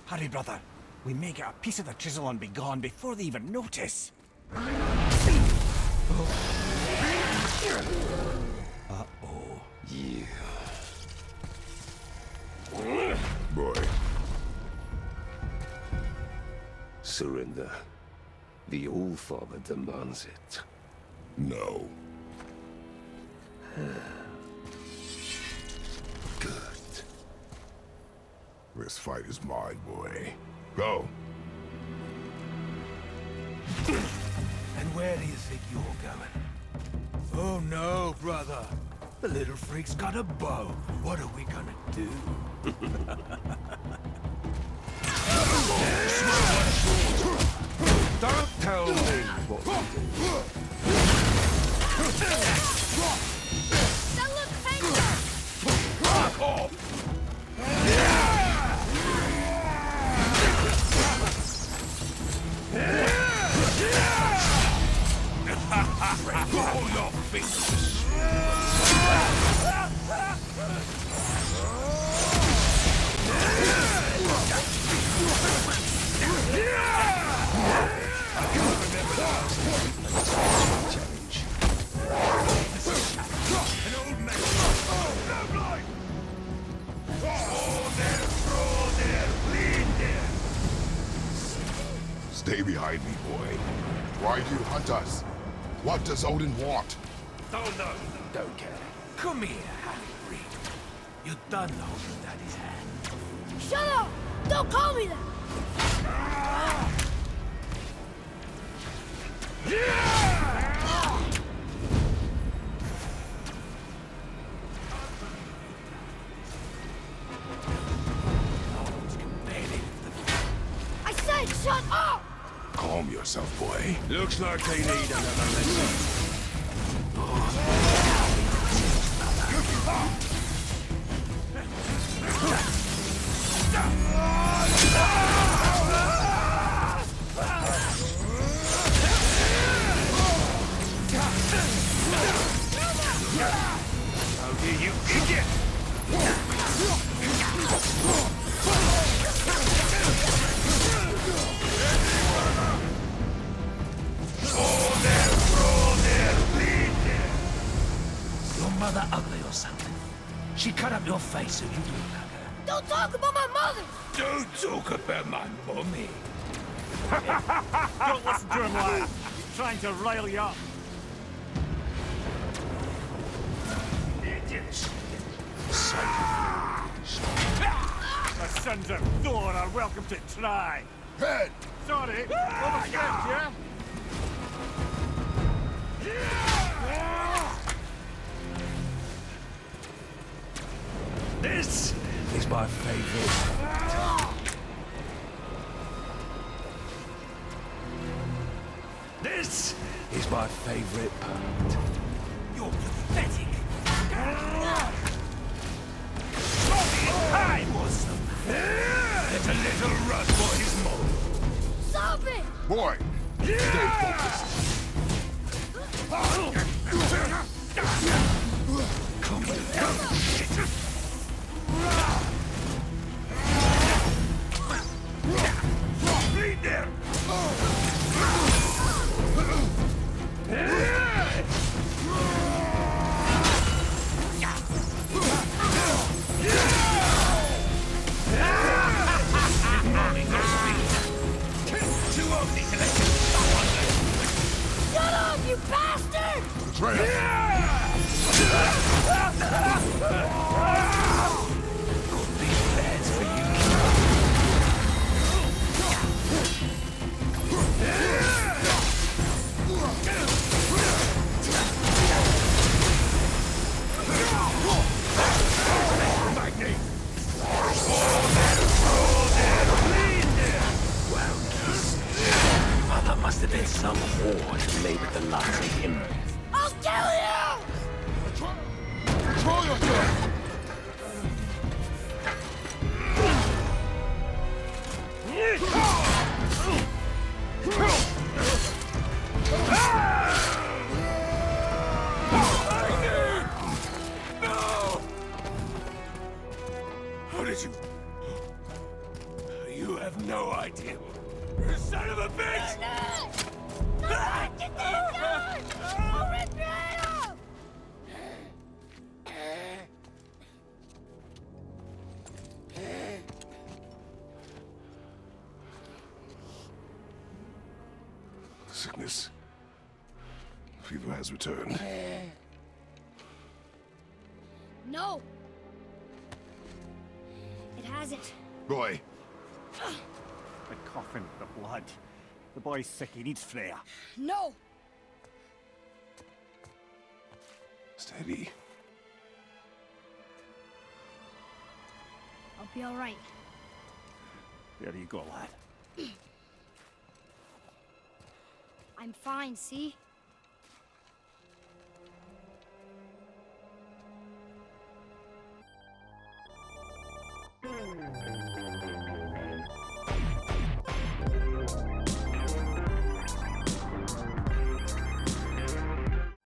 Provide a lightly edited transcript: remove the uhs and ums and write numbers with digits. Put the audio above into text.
Hurry, brother. We may get a piece of the chisel and be gone before they even notice. Uh-oh. Yeah. Boy. Surrender. The All-Father demands it. No. Good. This fight is mine, boy. Go. And where do you think you're going? Oh no, brother. The little freak's got a bow. What are we gonna do? Don't tell me what to do. Now look, Hector! Fuck off! Roll your fingers! Challenge. An old man. Oh, no, blind! Throw there, bleed there! Stay behind me, boy. Why do you hunt us? What does Odin want? Don't know. Don't care. Come here, half-breed. You done holding Daddy's hand. Shut up! Don't call me that! I said shut up! Calm yourself, boy. Looks like they need another lesson. How dare you idiot! Your mother ugly or something? She cut up your face so you look like her. Don't talk about my mother! Don't talk about my mommy. Don't listen to him, lad. He's trying to rile you up. Idiots. The sons of Thor are welcome to try. Head! Sorry, overstepped, yeah? This is my favorite. This is my favorite part. You're pathetic. Time was Let a little run for his mom. Stop it! Boy! Stay focused. Come down. Bleed there. Shut up, you bastard! Betrayer! Mother must have been some whore who labored the likes of him. I'll kill you! Control yourself! How did you... You... You have no idea. Son of a bitch! Get this gun! I'll rip your head off! Sickness. Fever has returned. No! It hasn't. Boy, The coffin, the blood. The boy's sick, he needs Freya. No! Steady. I'll be alright. There you go, lad. I'm fine, see?